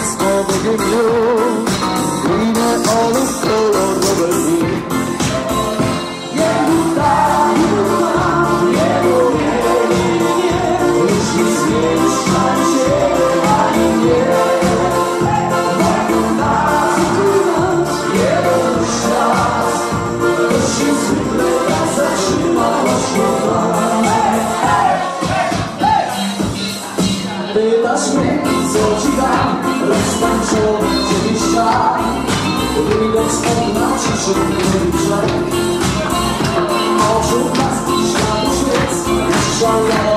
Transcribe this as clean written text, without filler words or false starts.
wszystko będzie już. Minę olów kolorowe dni. Jego tak, jego nie. Już nie zmieszcza się ani nie. Wokół nas jeden świat. To się zwykle tak zatrzyma właśnie. Pytasz mnie, co ci dam, roztańczony gdzieś świat. Widok stąd na ciszy brzeg. Oczu blask, śladu świec, szalony.